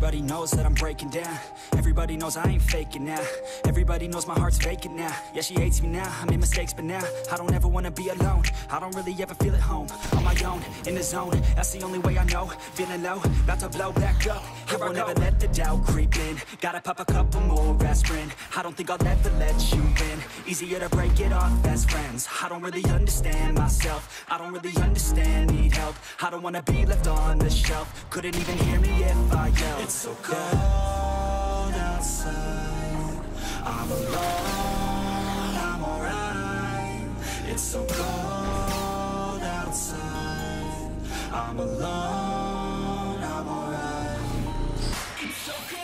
Everybody knows that I'm breaking down. Everybody knows I ain't faking now. Everybody knows my heart's vacant now. Yeah, she hates me now, I made mistakes, but now I don't ever wanna be alone. I don't really ever feel at home. On my own, in the zone, that's the only way I know. Feeling low, about to blow back up. I won't ever let the doubt creep in. Gotta pop a couple more aspirin. I don't think I'll ever let you in. Easier to break it off best friends. I don't really understand myself. I don't really understand, need help. I don't wanna be left on the shelf. Couldn't even hear me if I yelled. It's so cold outside, I'm alone, I'm alright. It's so cold outside, I'm alone, I'm alright. It's so cold.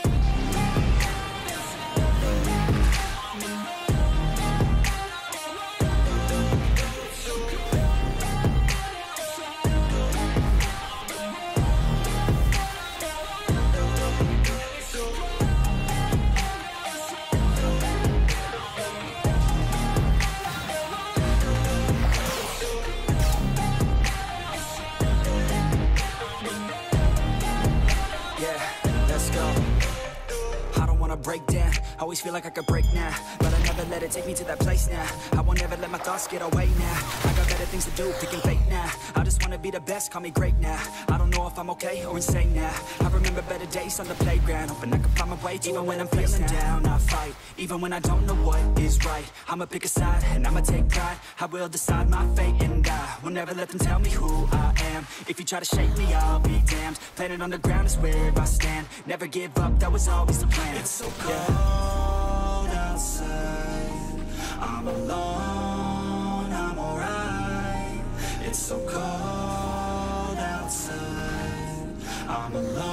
Break down, always feel like I could break now, but I never let it take me to that place now. I won't ever let my thoughts get away now. I got better things to do, picking fate now. I just wanna be the best, call me great now. I don't know if I'm okay or insane now. I remember better days on the playground, hoping I can find my way to even when I'm feeling down. I fight, even when I don't know what is right. I'ma pick a side, and I'ma take pride. I will decide my fate, and I will never let them tell me who I am. If you try to shake me, I'll be damned. Planet on the ground is where I stand. Never give up, that was always the plan. It's so cold outside, I'm alone, I'm alright. It's so cold outside, I'm alone.